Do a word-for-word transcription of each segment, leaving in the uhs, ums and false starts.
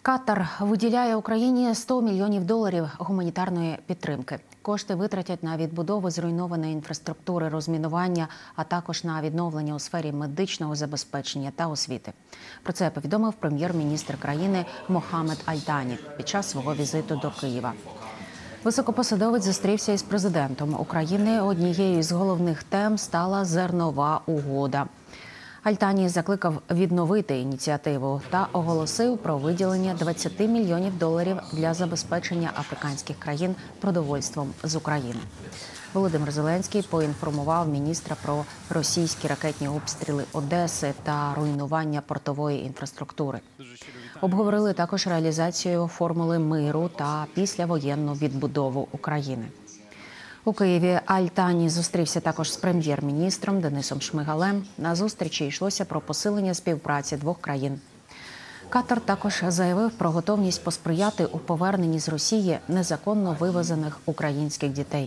Катар виділяє Україні сто мільйонів доларів гуманітарної підтримки. Кошти витратять на відбудову зруйнованої інфраструктури, розмінування, а також на відновлення у сфері медичного забезпечення та освіти. Про це повідомив прем'єр-міністр країни Мохаммед Аль-Тані під час свого візиту до Києва. Високопосадовець зустрівся із президентом України. Однією з головних тем стала зернова угода. Аль-Тані закликав відновити ініціативу та оголосив про виділення двадцять мільйонів доларів для забезпечення африканських країн продовольством з України. Володимир Зеленський поінформував міністра про російські ракетні обстріли Одеси та руйнування портової інфраструктури. Обговорили також реалізацію формули миру та післявоєнну відбудову України. У Києві Аль-Тані зустрівся також з прем'єр-міністром Денисом Шмигалем. На зустрічі йшлося про посилення співпраці двох країн. Катар також заявив про готовність посприяти у поверненні з Росії незаконно вивезених українських дітей.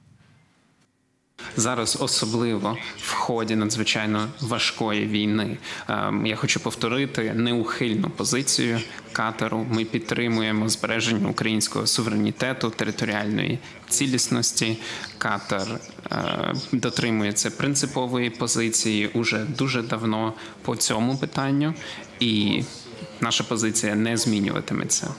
Зараз особливо в ході надзвичайно важкої війни. Я хочу повторити неухильну позицію Катару. Ми підтримуємо збереження українського суверенітету, територіальної цілісності. Катар дотримується принципової позиції уже дуже давно по цьому питанню, і наша позиція не змінюватиметься.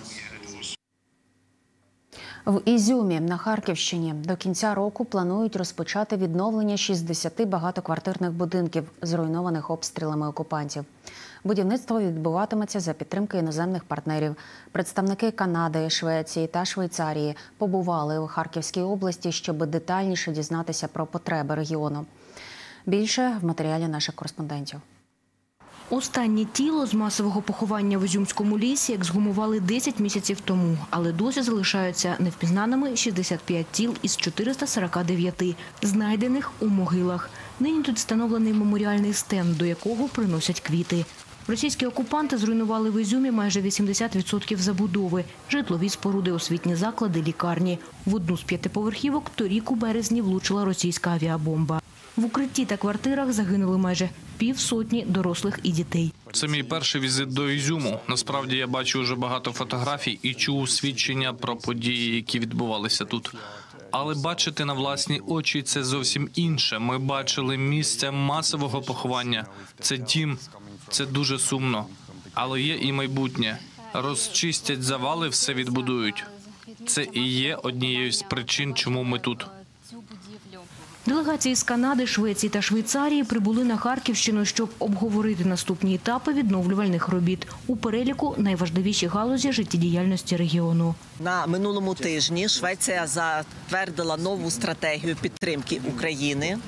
В Ізюмі на Харківщині до кінця року планують розпочати відновлення шістдесят багатоквартирних будинків, зруйнованих обстрілами окупантів. Будівництво відбуватиметься за підтримки іноземних партнерів. Представники Канади, Швеції та Швейцарії побували у Харківській області, щоб детальніше дізнатися про потреби регіону. Більше в матеріалі наших кореспондентів. Останнє тіло з масового поховання в Ізюмському лісі ексгумували десять місяців тому, але досі залишаються невпізнаними шістдесят п'ять тіл із чотириста сорока дев'яти, знайдених у могилах. Нині тут встановлений меморіальний стенд, до якого приносять квіти. Російські окупанти зруйнували в Ізюмі майже вісімдесят відсотків забудови – житлові споруди, освітні заклади, лікарні. В одну з п'ятиповерхівок торік у березні влучила російська авіабомба. В укритті та квартирах загинули майже півсотні дорослих і дітей. Це мій перший візит до Ізюму. Насправді я бачу вже багато фотографій і чув свідчення про події, які відбувалися тут. Але бачити на власні очі – це зовсім інше. Ми бачили місце масового поховання. Це дім, це дуже сумно. Але є і майбутнє. Розчистять завали, все відбудують. Це і є однією з причин, чому ми тут. Делегації з Канади, Швеції та Швейцарії прибули на Харківщину, щоб обговорити наступні етапи відновлювальних робіт. У переліку найважливіші галузі життєдіяльності регіону. На минулому тижні Швеція затвердила нову стратегію підтримки України.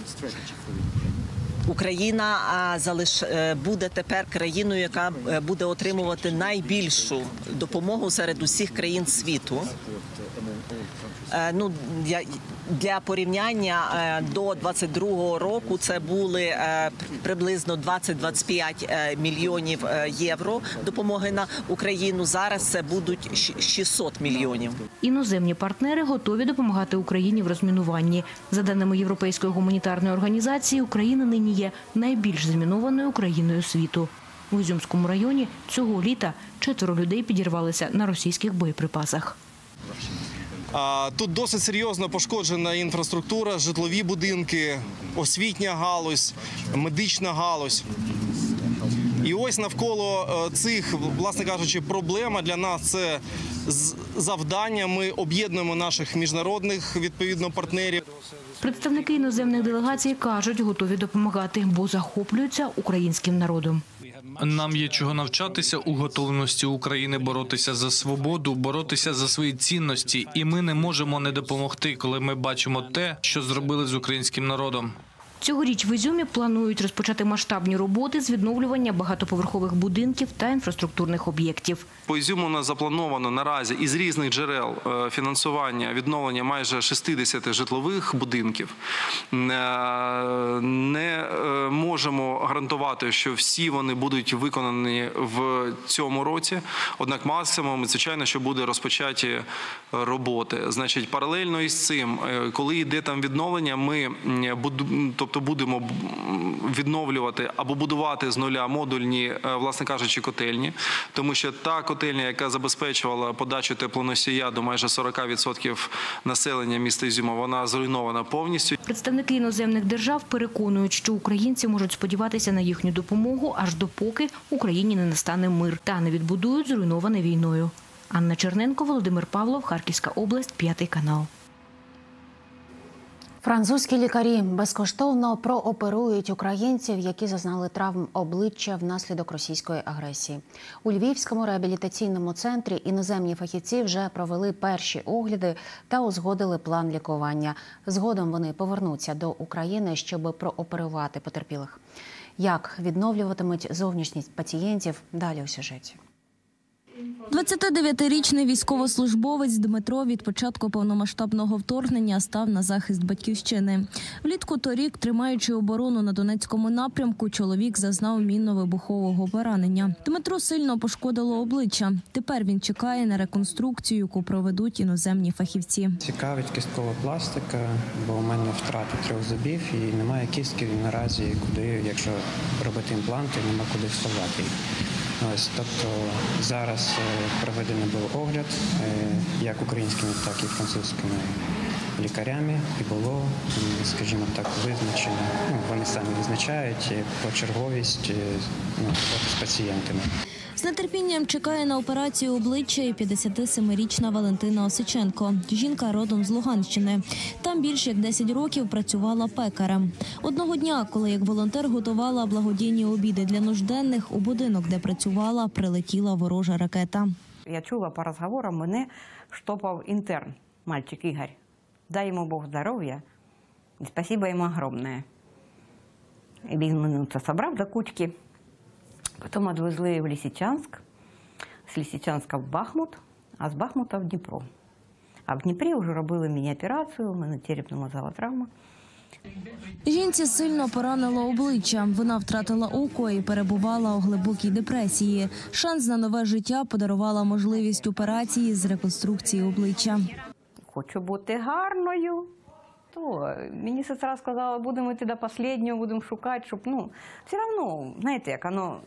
Україна буде тепер країною, яка буде отримувати найбільшу допомогу серед усіх країн світу. Ну, для порівняння, до двадцять другого року це були приблизно двадцять - двадцять п'ять мільйонів євро допомоги на Україну. Зараз це будуть шістсот мільйонів. Іноземні партнери готові допомагати Україні в розмінуванні. За даними Європейської гуманітарної організації, Україна нині є найбільш замінованою країною світу. У Ізюмському районі цього літа четверо людей підірвалися на російських боєприпасах. Тут досить серйозно пошкоджена інфраструктура, житлові будинки, освітня галузь, медична галузь. І ось навколо цих, власне кажучи, проблема для нас – це завдання. Ми об'єднуємо наших міжнародних, відповідно, партнерів. Представники іноземних делегацій кажуть, готові допомагати, бо захоплюються українським народом. Нам є чого навчатися у готовності України боротися за свободу, боротися за свої цінності. І ми не можемо не допомогти, коли ми бачимо те, що зробили з українським народом. Цьогоріч в Ізюмі планують розпочати масштабні роботи з відновлювання багатоповерхових будинків та інфраструктурних об'єктів. По Ізюму у нас заплановано наразі із різних джерел фінансування відновлення майже шістдесят житлових будинків. Не можемо гарантувати, що всі вони будуть виконані в цьому році. Однак максимум, звичайно, що буде розпочаті роботи. Значить, паралельно із цим, коли йде там відновлення, ми, тобто тобто будемо відновлювати або будувати з нуля модульні, власне кажучи, котельні, тому що та котельня, яка забезпечувала подачу теплоносія до майже сорок відсотків населення міста Ізюма, вона зруйнована повністю. Представники іноземних держав переконують, що українці можуть сподіватися на їхню допомогу, аж допоки в Україні не настане мир та не відбудують зруйноване війною. Анна Черненко, Володимир Павлов, Харківська область, п'ятий канал. Французькі лікарі безкоштовно прооперують українців, які зазнали травм обличчя внаслідок російської агресії. У Львівському реабілітаційному центрі іноземні фахівці вже провели перші огляди та узгодили план лікування. Згодом вони повернуться до України, щоб прооперувати потерпілих. Як відновлюватимуть зовнішність пацієнтів – далі у сюжеті. двадцятидев'ятирічний військовослужбовець Дмитро від початку повномасштабного вторгнення став на захист батьківщини. Влітку торік, тримаючи оборону на Донецькому напрямку, чоловік зазнав мінно-вибухового поранення. Дмитру сильно пошкодило обличчя. Тепер він чекає на реконструкцію, яку проведуть іноземні фахівці. Цікавить кісткова пластика, бо у мене втрата трьох зубів і немає кістки наразі, куди, якщо робити імпланти, нема куди вставляти їх. Ось, тобто зараз проведений був огляд як українськими, так і французькими лікарями, і було, скажімо так, визначено, ну, вони самі визначають почерговість ну, з пацієнтами. З нетерпінням чекає на операцію обличчя і п'ятдесятисемирічна Валентина Осиченко. Жінка родом з Луганщини. Там більш як десять років працювала пекарем. Одного дня, коли як волонтер готувала благодійні обіди для нужденних, у будинок, де працювала, прилетіла ворожа ракета. Я чула по розговорам, мене штопав інтерн, мальчик Ігор. Дай йому Бог здоров'я і спасибо йому огромне. І він мене це зібрав до кучки. Потім відвезли в Лисичанськ, з Лисичанська в Бахмут, а з Бахмута в Дніпро. А в Дніпрі вже робили мені операцію, у мене черепно-мозгова травма. Жінці сильно поранило обличчя. Вона втратила око і перебувала у глибокій депресії. Шанс на нове життя подарувала можливість операції з реконструкції обличчя. Хочу бути гарною. То мені сестра сказала, будемо йти до останнього, будемо шукати, щоб, ну, все одно, знаєте, як воно,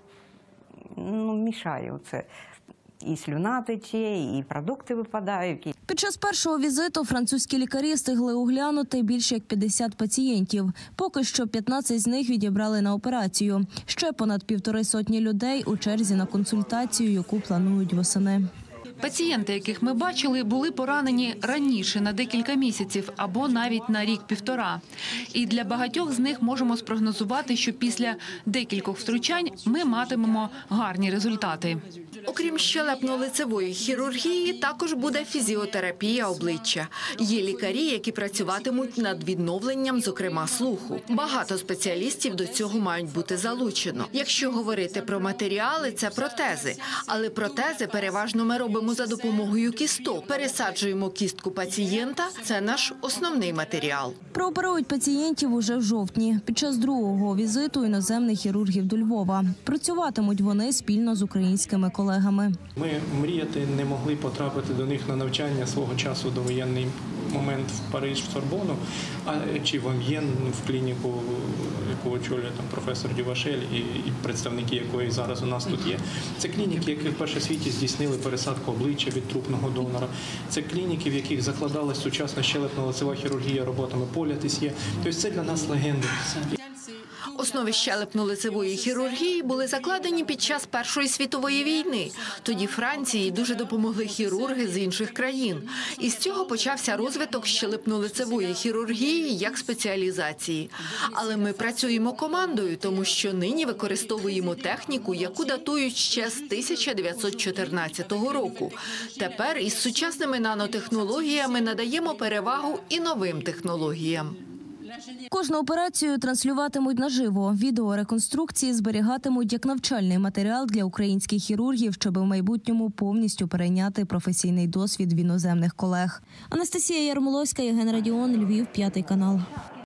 ну, мішає це. І слюна тече, і продукти випадають. Під час першого візиту французькі лікарі встигли оглянути більше як п'ятдесят пацієнтів. Поки що п'ятнадцять з них відібрали на операцію. Ще понад півтори сотні людей у черзі на консультацію, яку планують восени. Пацієнти, яких ми бачили, були поранені раніше на декілька місяців або навіть на рік-півтора. І для багатьох з них можемо спрогнозувати, що після декількох втручань ми матимемо гарні результати. Окрім щелепно-лицевої хірургії, також буде фізіотерапія обличчя. Є лікарі, які працюватимуть над відновленням, зокрема, слуху. Багато спеціалістів до цього мають бути залучено. Якщо говорити про матеріали, це протези. Але протези переважно ми робимо за допомогою кісток. Пересаджуємо кістку пацієнта – це наш основний матеріал. Прооперують пацієнтів уже в жовтні, під час другого візиту іноземних хірургів до Львова. Працюватимуть вони спільно з українськими колегами. Ми мріяти не могли потрапити до них на навчання свого часу до воєнний момент в Париж, в Сорбону, а чи в Амьєн, в клініку, яку очолює там професор Дювашель і, і представники якої зараз у нас тут є. Це клініки, які вперше в світі здійснили пересадку обличчя від трупного донора. Це клініки, в яких закладалась сучасна щелепно-лицева хірургія роботами Поля Тесьє. Тобто це для нас легенди. Основи щелепно-лицевої хірургії були закладені під час Першої світової війни. Тоді Франції дуже допомогли хірурги з інших країн. І з цього почався розвиток щелепно-лицевої хірургії як спеціалізації. Але ми працюємо командою, тому що нині використовуємо техніку, яку датують ще з тисяча дев'ятсот чотирнадцятого року. Тепер із сучасними нанотехнологіями надаємо перевагу і новим технологіям. Кожну операцію транслюватимуть наживо. Відео реконструкції зберігатимуть як навчальний матеріал для українських хірургів, щоб в майбутньому повністю перейняти професійний досвід в іноземних колег. Анастасія Ярмоловська, Євген Радіон, Львів, п'ятий канал.